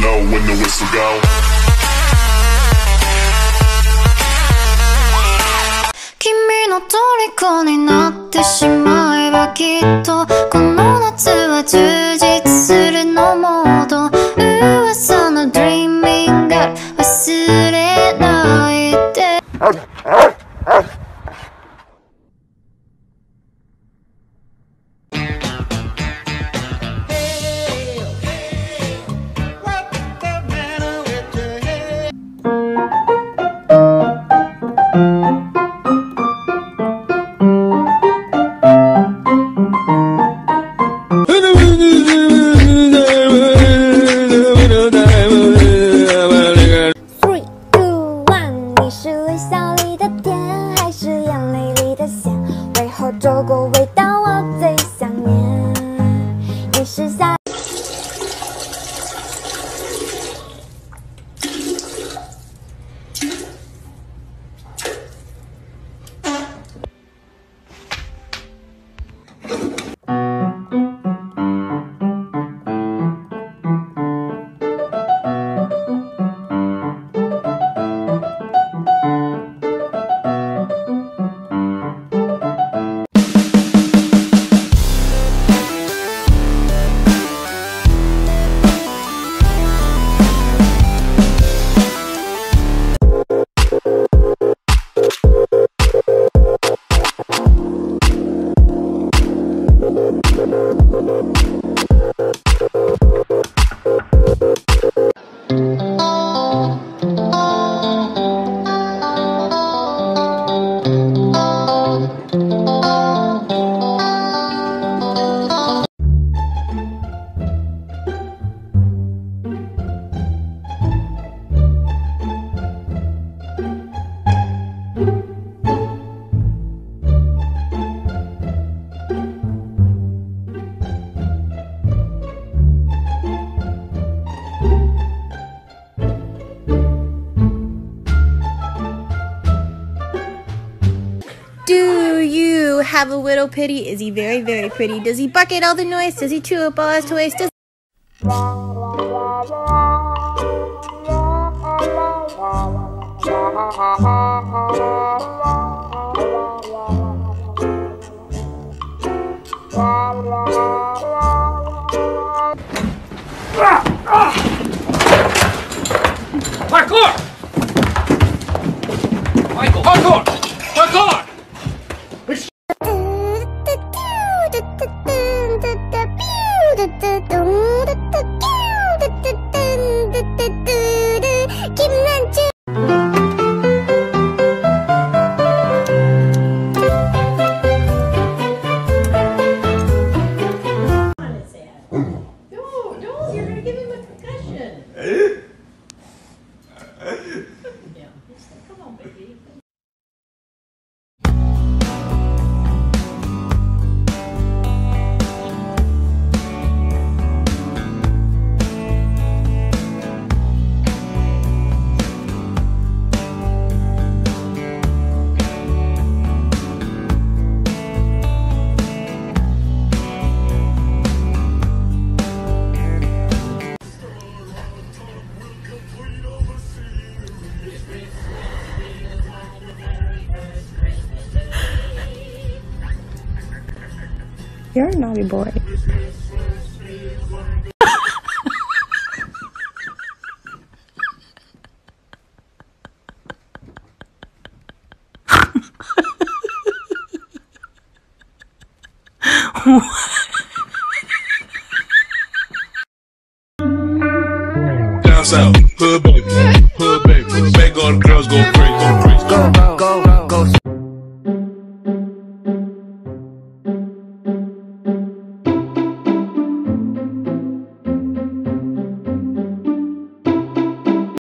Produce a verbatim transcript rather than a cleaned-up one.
know when the whistle go. 君の虜になってしまえばきっとこの夏は充実するのモード噂の Dreaming Girl 忘れないで这个味道我最想念，你是夏。 Do you have a little pity? Is he very, very pretty? Does he bucket all the noise? Does he chew up all his toys? Does Parkour! Michael, parkour! Parkour! You're a naughty boy. Down south, hood baby, hood baby, make all the girls go crazy, go crazy. Go, go, go.